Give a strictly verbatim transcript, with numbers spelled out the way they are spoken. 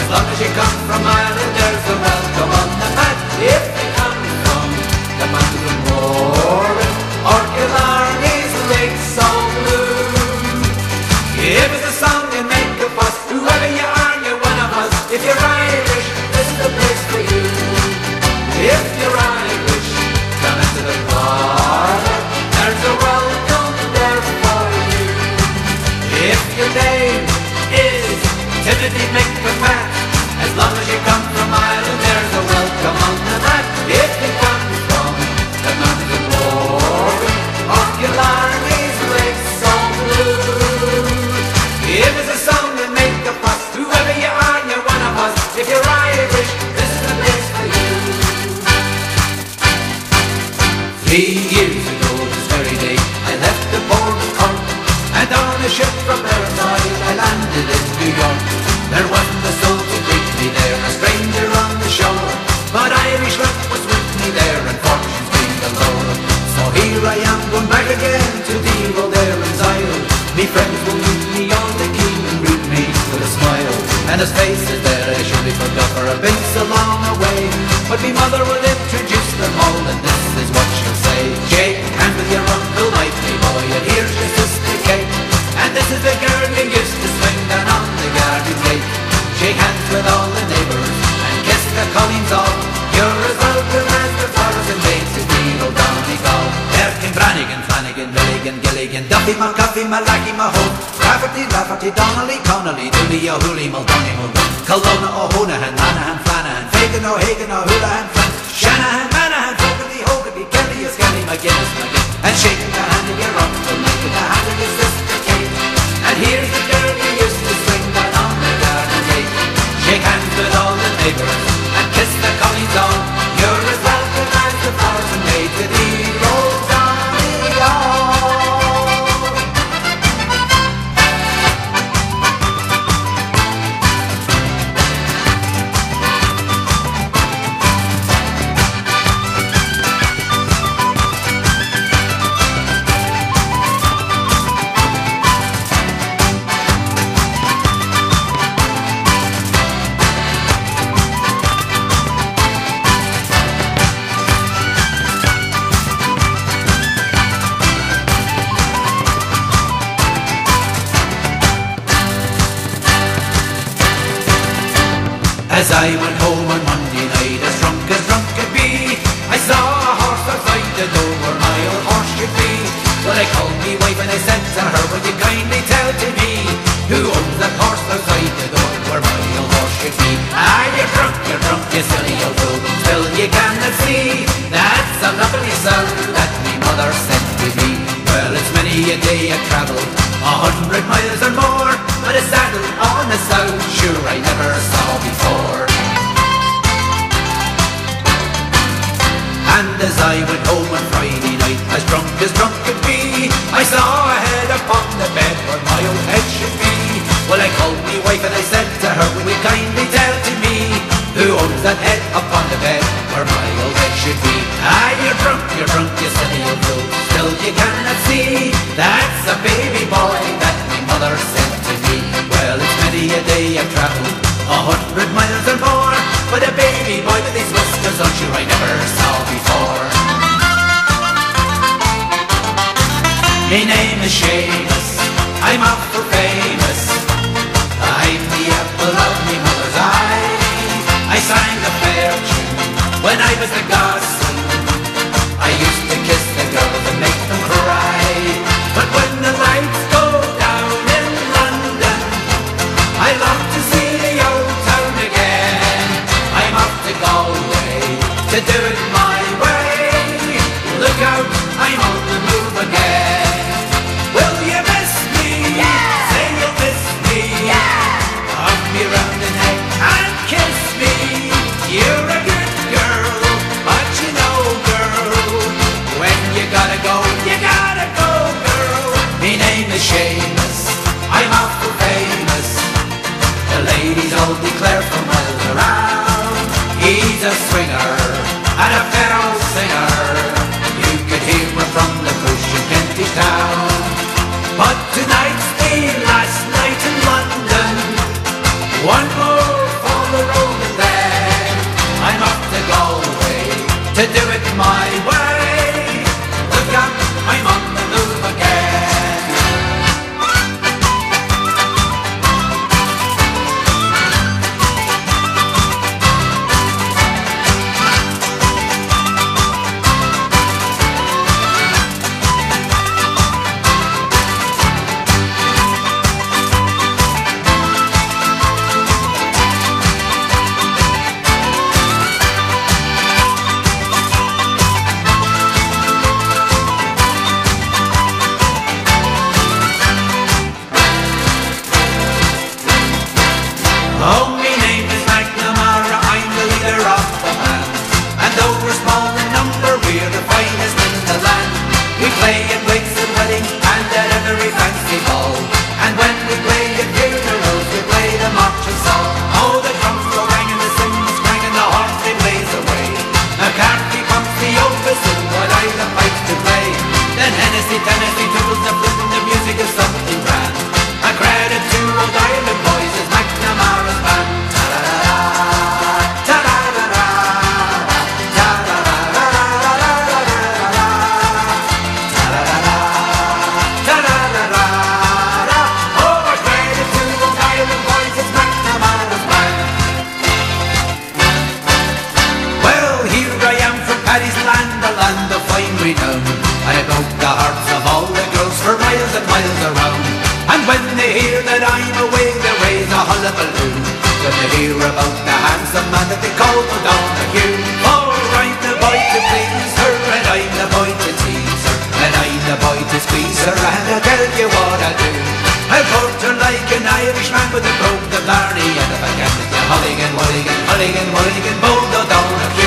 As long as you come from Ireland, there's a welcome on the mat. If you come from the mountains of Moran or Killarney's Lake so blue, if it's a song you make a fuss, whoever you are, you're one of us. If you're Irish, this is the place for you. If you're Irish, come into the parlour, there's a welcome there for you. If your name is Timothy McFat, as long as you come from Ireland, there's a welcome on the mat. If you come from the mountains of Moran or Killarney's Lake so blue, if it's a song that make a fuss, whoever you are, you're one of us. If you're Irish, this is the place for you. Three years ago this very day, I left the port of Cork, and on a ship from Versailles I landed in New York. There wasn't a soul to greet me there, a stranger on the shore, but Irish luck was with me there, and fortune's been galore. So here I am going back again to the old Erin's Isle. Me friends will meet me on the quay and greet me with a smile, and his face is there I surely forgot, for I've been so long away. But me mother will introduce them all, and this is what she'll say: shake hands with your uncle Mike, me boy, and here's your sister Kate, and this is the girl you used to swing down on the garden gate. Shake hands with all the neighbours and kiss the colleens all. You're as welcome as the flowers and dates in the old Donegal. Erkin, Brannigan, Flanagan, Milligan, Gilligan, Duffy, McCuffy, Malachi, Mahoe, Rafferty, Lafferty, Donnelly, Connolly, Dooley, O'Hooley, Muldowney, Muldoon, Culloden, O'Honahan, Manahan, Flanahan, Fagan, O'Hagan, O'Houlihan, Flan, Shanahan, Manahan, Fogarty, Hogarty, Kelly, Skelly, McGinnis, McGinn, and shaking the hand of your uncle, making the hand of your sister Kate. And here's the girl you used to swing down on the garden gate. Shake hands with all the neighbours and kiss the colleens all. You're as welcome as the flowers and made to the old Donegal. As I went home on Monday night, as drunk as drunk could be, I saw a horse outside the door where my old horse should be. Well, I called me wife and I said to her, would you kindly tell to me who owns that horse outside the door where my old horse should be? Ah, you're drunk, you're drunk, you silly old fool, still you cannot see that's a lovely sound that me mother said to me. Well, it's many a day I travelled a hundred miles or more, but a saddle on a sow, sure I never saw before. And as I went home on Friday night, as drunk as drunk could be, I saw a head upon the bed where my old head should be. Well, I called me wife and I said to her, will you kindly tell to me who owns that head upon the bed where my old head should be? Ah, you're drunk, you're drunk, you silly old fool, still you cannot see that's a baby boy that my mother said to me. Well, it's many a day I've travelled a hundred miles or more, but a baby boy with these whiskers on, sure I never saw before. My name is Seamus, I'm off for famous, I'm the apple of me mother's eye. I sang a fair tune when I was a gossin', I used to kiss the girls and make them cry. But when the lights go down in London, I love to see the old town again. I'm off to Galway to do it my way. Look out, I'm on the move again. Will you miss me? Yeah. Say you'll miss me. Yeah. Hug me round the neck and kiss me. You're a good girl, but you know, girl, when you gotta go, you gotta go, girl. My name is Seamus, I'm off for famous. The ladies all declare from miles around, he's a swinger and a fellow singer. You could hear him from the push in Kentish town. But tonight's the last night in London, one more for when they hear about the handsome man that they call O'Donoghue. For I'm the boy to please her, and I'm the boy to tease her, and I'm the boy to squeeze her, and I'll tell you what I'll do. I'll court her like an Irishman with a brogue, the blarney, and if I get it, Mulligan, Mulligan, Mulligan, Mulligan, bold O'Donoghue.